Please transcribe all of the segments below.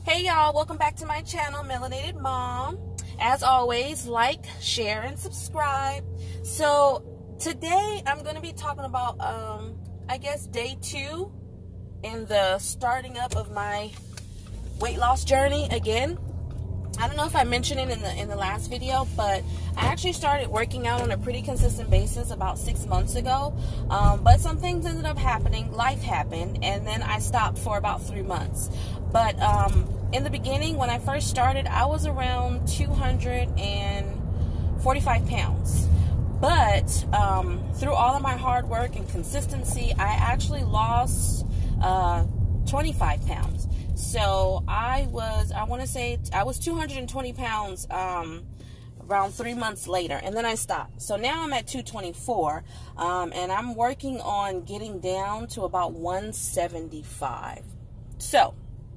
Hey y'all, welcome back to my channel, Melanated Mom. As always, like, share, and subscribe. So today I'm going to be talking about, I guess, day 2 in the starting up of my weight loss journey again. I don't know if I mentioned it in the last video, but I actually started working out on a pretty consistent basis about 6 months ago. But some things ended up happening. Life happened, and then I stopped for about 3 months. But in the beginning, when I first started, I was around 245 pounds. But through all of my hard work and consistency, I actually lost 25 pounds. So I was 220 pounds around 3 months later, and then I stopped. So now I'm at 224, and I'm working on getting down to about 175. So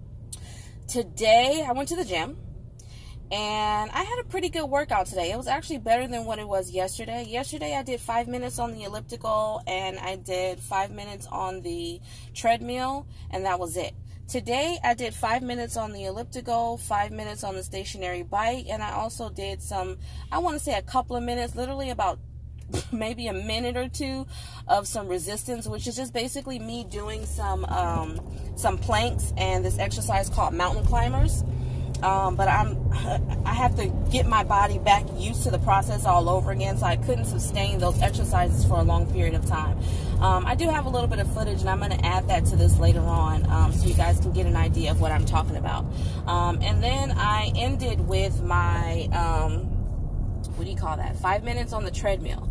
today I went to the gym, and I had a pretty good workout today. It was actually better than what it was yesterday. Yesterday I did 5 minutes on the elliptical, and I did 5 minutes on the treadmill, and that was it. Today, I did 5 minutes on the elliptical, 5 minutes on the stationary bike, and I also did some, I want to say a couple of minutes, literally about maybe a minute or two of some resistance, which is just basically me doing some planks and this exercise called mountain climbers. But I have to get my body back used to the process all over again, so I couldn't sustain those exercises for a long period of time. I do have a little bit of footage, and I'm going to add that to this later on, so you guys can get an idea of what I'm talking about. And then I ended with my, what do you call that, 5 minutes on the treadmill.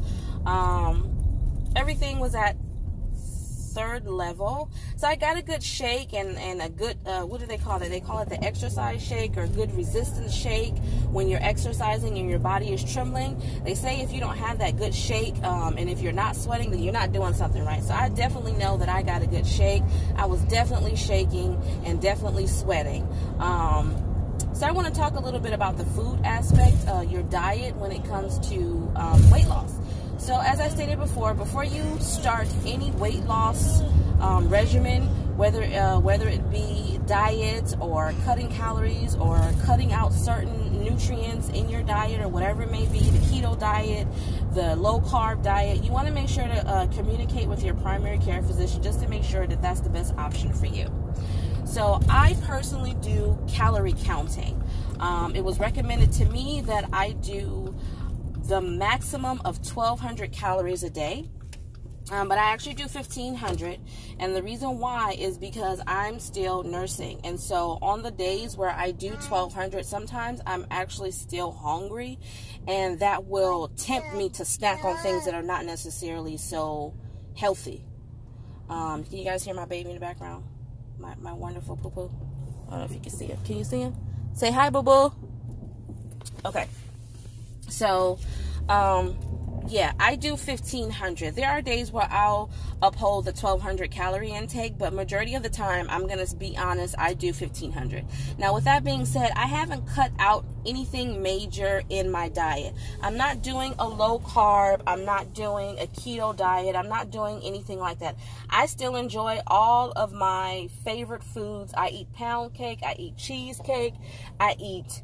Everything was at third level, so I got a good shake and a good what do they call it? They call it the exercise shake, or good resistance shake. When you're exercising and your body is trembling, they say if you don't have that good shake, and if you're not sweating, then you're not doing something right. So I definitely know that I got a good shake. I was definitely shaking and definitely sweating. So I want to talk a little bit about the food aspect, your diet when it comes to weight loss. So as I stated before you start any weight loss regimen, whether it be diet or cutting calories or cutting out certain nutrients in your diet or whatever it may be, the keto diet, the low carb diet, you want to make sure to communicate with your primary care physician just to make sure that that's the best option for you. So I personally do calorie counting. It was recommended to me that I do the maximum of 1,200 calories a day, but I actually do 1,500, and the reason why is because I'm still nursing, and so on the days where I do 1,200, sometimes I'm actually still hungry, and that will tempt me to snack on things that are not necessarily so healthy. Can you guys hear my baby in the background? My wonderful poo-poo. I don't know if you can see him. Can you see him? Say hi, boo-boo. Okay. So, yeah, I do 1,500. There are days where I'll uphold the 1,200 calorie intake, but majority of the time, I'm going to be honest, I do 1,500. Now, with that being said, I haven't cut out anything major in my diet. I'm not doing a low carb. I'm not doing a keto diet. I'm not doing anything like that. I still enjoy all of my favorite foods. I eat pound cake. I eat cheesecake. I eat,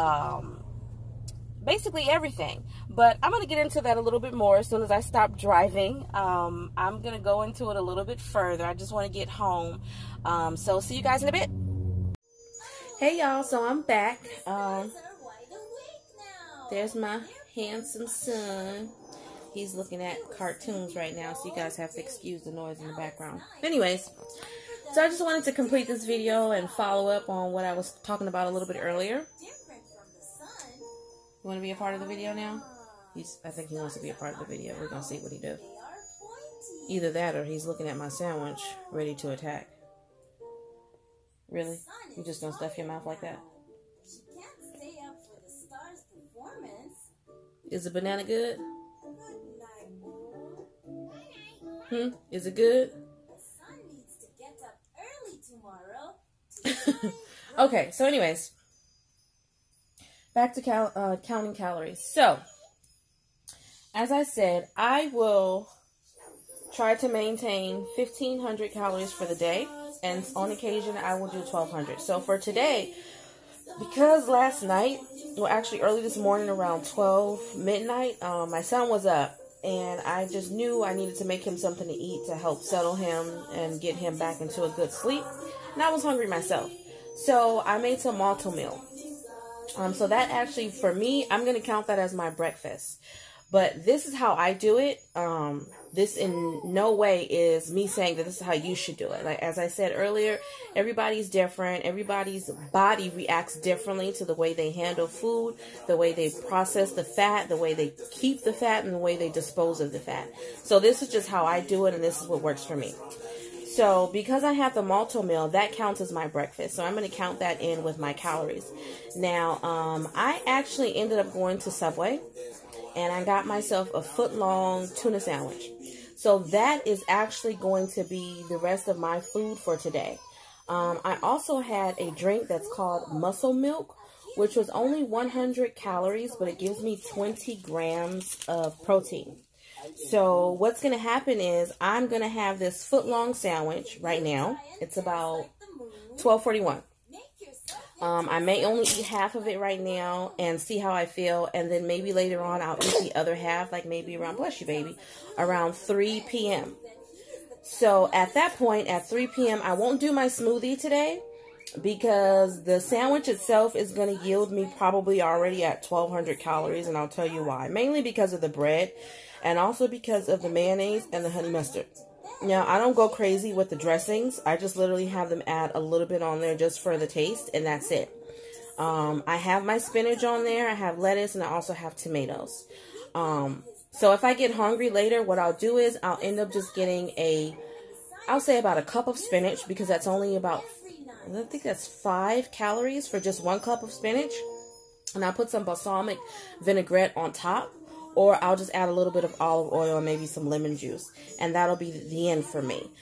basically everything, but I'm going to get into that a little bit more as soon as I stop driving. I'm going to go into it a little bit further. I just want to get home. So see you guys in a bit. Hey y'all, so I'm back. There's my handsome son. He's looking at cartoons right now, so you guys have to excuse the noise in the background. Anyways, so I just wanted to complete this video and follow up on what I was talking about a little bit earlier. You want to be a part of the video now? I think he wants to be a part of the video. We're going to see what he does. Either that or he's looking at my sandwich, ready to attack. Really? You just going to stuff your mouth like that? Is the banana good? Is it good? Okay, so anyways. Back to counting calories. So, as I said, I will try to maintain 1,500 calories for the day. and on occasion I will do 1200. So for today, because last night, well actually early this morning around 12 midnight, my son was up, and I just knew I needed to make him something to eat to help settle him and get him back into a good sleep. And I was hungry myself. So I made some malto meal. So that actually, for me, I'm going to count that as my breakfast. But this is how I do it. This in no way is me saying that this is how you should do it. Like, as I said earlier, everybody's different. Everybody's body reacts differently to the way they handle food, the way they process the fat, the way they keep the fat, and the way they dispose of the fat. So this is just how I do it, and this is what works for me. So because I have the malto meal, that counts as my breakfast. So I'm going to count that in with my calories. Now, I actually ended up going to Subway, and I got myself a foot-long tuna sandwich. So that is actually going to be the rest of my food for today. I also had a drink that's called Muscle Milk, which was only 100 calories, but it gives me 20 grams of protein. So what's going to happen is I'm going to have this foot-long sandwich right now. It's about 12:41. I may only eat half of it right now and see how I feel. And then maybe later on I'll eat the other half, like maybe around, bless you, baby, around 3 p.m. So at that point, at 3 p.m., I won't do my smoothie today because the sandwich itself is going to yield me probably already at 1,200 calories. And I'll tell you why. Mainly because of the bread and also because of the mayonnaise and the honey mustard. Now, I don't go crazy with the dressings. I just literally have them add a little bit on there just for the taste, and that's it. I have my spinach on there. I have lettuce, and I also have tomatoes. So if I get hungry later, what I'll do is I'll end up just getting I'll say about a cup of spinach, because that's only about, I think that's 5 calories for just 1 cup of spinach. And I'll put some balsamic vinaigrette on top. Or I'll just add a little bit of olive oil and maybe some lemon juice. And that'll be the end for me.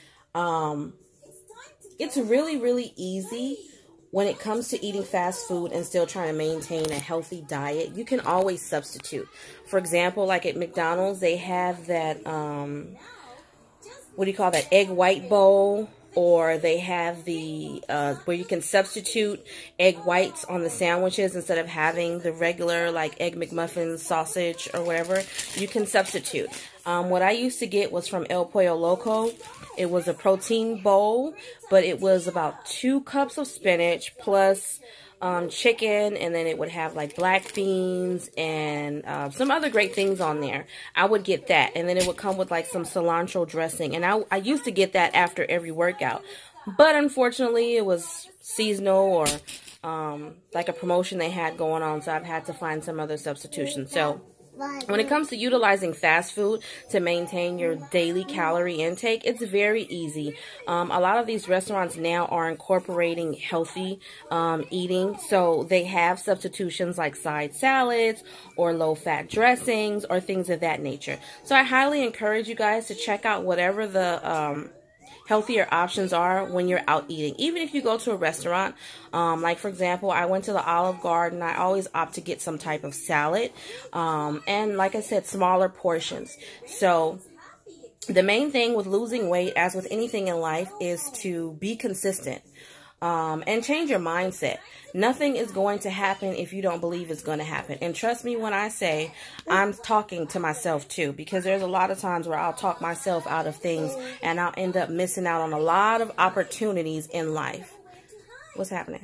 It's really, really easy when it comes to eating fast food and still trying to maintain a healthy diet. You can always substitute. For example, like at McDonald's, they have that, what do you call that, egg white bowl. Or they have the, where you can substitute egg whites on the sandwiches instead of having the regular, like, Egg McMuffin sausage or whatever. You can substitute. What I used to get was from El Pollo Loco. It was a protein bowl, but it was about 2 cups of spinach plus chicken, and then it would have like black beans and some other great things on there. I would get that, and then it would come with like some cilantro dressing, and I used to get that after every workout, but unfortunately it was seasonal or like a promotion they had going on, so I've had to find some other substitution. So when it comes to utilizing fast food to maintain your daily calorie intake, it's very easy. A lot of these restaurants now are incorporating healthy eating. So they have substitutions like side salads or low-fat dressings or things of that nature. So I highly encourage you guys to check out whatever the healthier options are when you're out eating. Even if you go to a restaurant, like for example, I went to the Olive Garden. I always opt to get some type of salad. And like I said, smaller portions. So the main thing with losing weight, as with anything in life, is to be consistent. And change your mindset. Nothing is going to happen if you don't believe it's going to happen. And trust me when I say I'm talking to myself too, because there's a lot of times where I'll talk myself out of things and I'll end up missing out on a lot of opportunities in life. What's happening?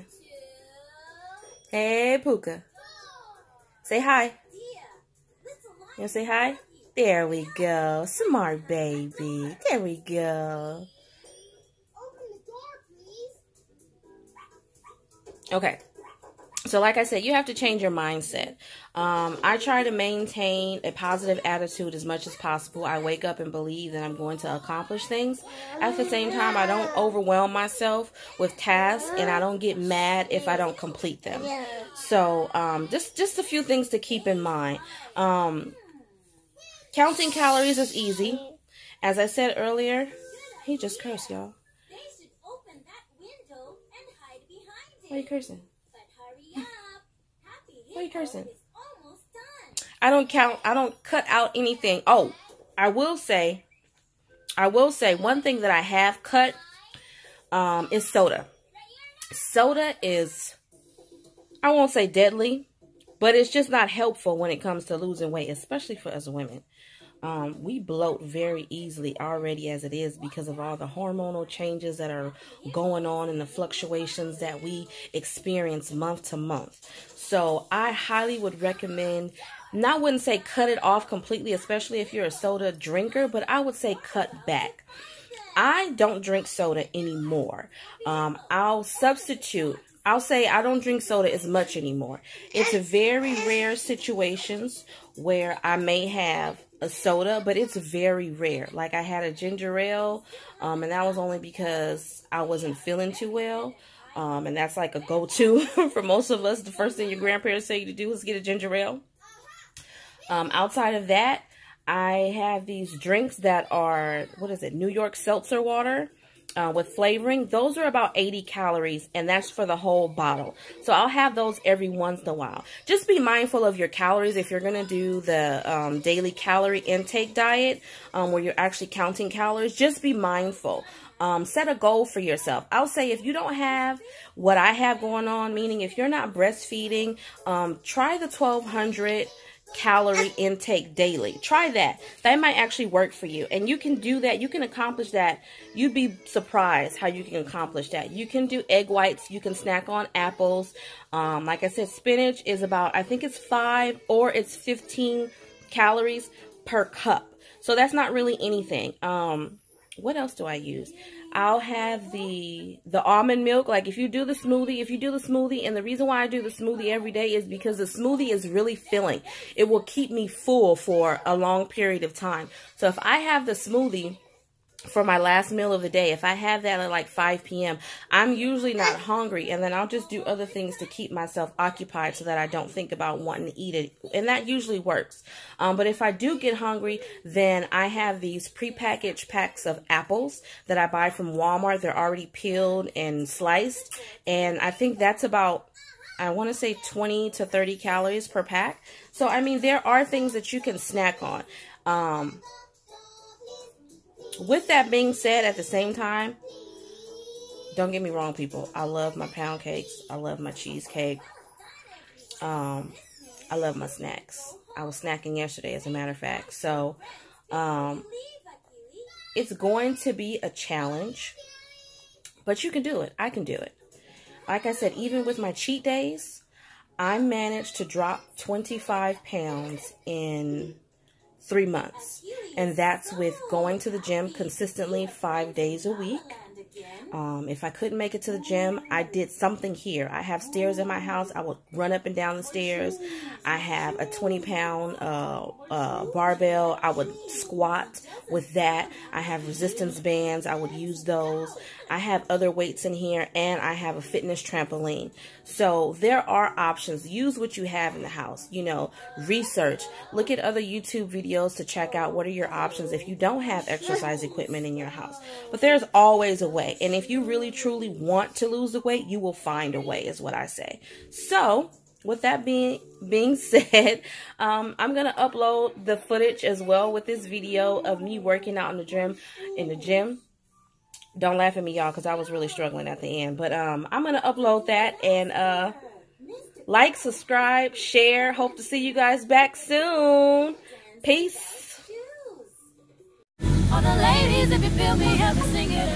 Hey, Puka. Say hi. You want to say hi? There we go. Smart baby. There we go. Okay, so like I said, you have to change your mindset. I try to maintain a positive attitude as much as possible. I wake up and believe that I'm going to accomplish things. At the same time, I don't overwhelm myself with tasks, and I don't get mad if I don't complete them. So just a few things to keep in mind. Counting calories is easy. As I said earlier, he just cursed, y'all. Why are you cursing? Why are you cursing? I don't cut out anything. Oh, I will say one thing that I have cut is soda. Soda is, I won't say deadly, but it's just not helpful when it comes to losing weight, especially for us women. We bloat very easily already as it is because of all the hormonal changes that are going on and the fluctuations that we experience month to month. So I highly would recommend, I wouldn't say cut it off completely, especially if you're a soda drinker, but I would say cut back. I don't drink soda anymore. I'll substitute. I'll say I don't drink soda as much anymore. It's very rare situations where I may have a soda, but it's very rare. Like I had a ginger ale, and that was only because I wasn't feeling too well. And that's like a go-to for most of us. The first thing your grandparents say to do is get a ginger ale. Outside of that, I have these drinks that are, what is it, New York seltzer water with flavoring. Those are about 80 calories, and that's for the whole bottle. So I'll have those every once in a while. Just be mindful of your calories if you're going to do the daily calorie intake diet where you're actually counting calories. Just be mindful. Set a goal for yourself. I'll say if you don't have what I have going on, meaning if you're not breastfeeding, try the 1200 calorie intake daily. Try that. That might actually work for you. And you can do that. You can accomplish that. You'd be surprised how you can accomplish that. You can do egg whites. You can snack on apples. Like I said, spinach is about, I think it's 5 or it's 15 calories per cup. So that's not really anything. What else do I use? I'll have the almond milk. Like if you do the smoothie, and the reason why I do the smoothie every day is because the smoothie is really filling. It will keep me full for a long period of time. So if I have the smoothie for my last meal of the day, if I have that at like 5 p.m., I'm usually not hungry, and then I'll just do other things to keep myself occupied so that I don't think about wanting to eat it, and that usually works. But if I do get hungry, then I have these prepackaged packs of apples that I buy from Walmart. They're already peeled and sliced, and I think that's about, I want to say 20 to 30 calories per pack. So, I mean, there are things that you can snack on. With that being said, at the same time, don't get me wrong, people. I love my pound cakes. I love my cheesecake. I love my snacks. I was snacking yesterday, as a matter of fact. So, it's going to be a challenge, but you can do it. I can do it. Like I said, even with my cheat days, I managed to drop 25 pounds in 3 months. And that's with going to the gym consistently 5 days a week. If I couldn't make it to the gym, I did something here. I have stairs in my house. I would run up and down the stairs. I have a 20-pound barbell. I would squat with that. I have resistance bands. I would use those. I have other weights in here, and I have a fitness trampoline. So there are options. Use what you have in the house. You know, research. Look at other YouTube videos to check out what are your options if you don't have exercise equipment in your house. But there's always a way. And if you really truly want to lose the weight, you will find a way, is what I say. So with that being said, I'm going to upload the footage as well with this video of me working out in the gym. Don't laugh at me, y'all, because I was really struggling at the end. But I'm going to upload that, and like, subscribe, share. Hope to see you guys back soon. Peace. All the ladies, if you feel me, help me sing it.